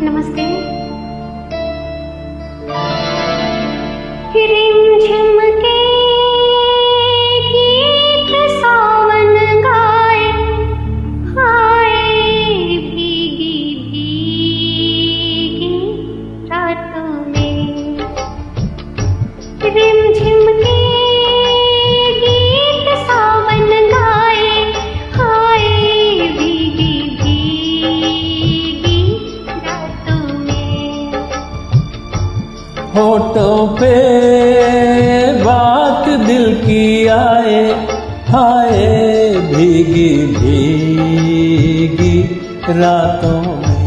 नमस्ते। रिमझिम के गीत सावन गाए, हाय भीगी भीगी रातों में। रिमझिम के गीत सावन गाए, हाय भीगी भीगी रातों में। होठों पे बात दिल की आए, हाय भीगी भीगी रातों में।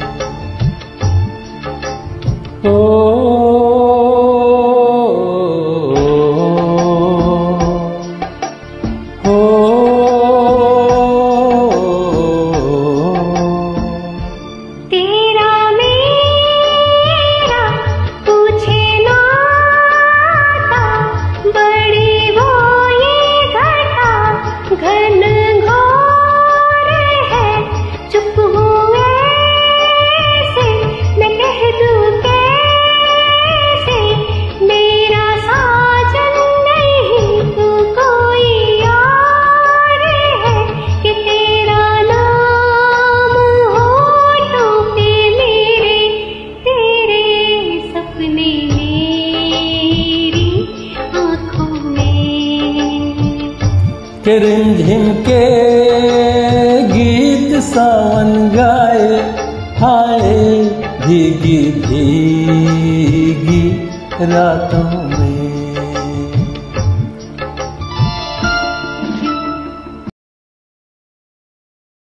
ओ तेरा मेरा पूछे नाता, बड़ी वो ये घटा घन घोर है। चुप हुए से मैं कह दूं कैसे, मेरा साजन नहीं तू कोई और है। कि तेरा नाम होठों पे मेरे, तेरे सपने मेरी आँखों में। कि रिमझिम के गीत सावन गाए, हाय भीगी भीगी रातों में।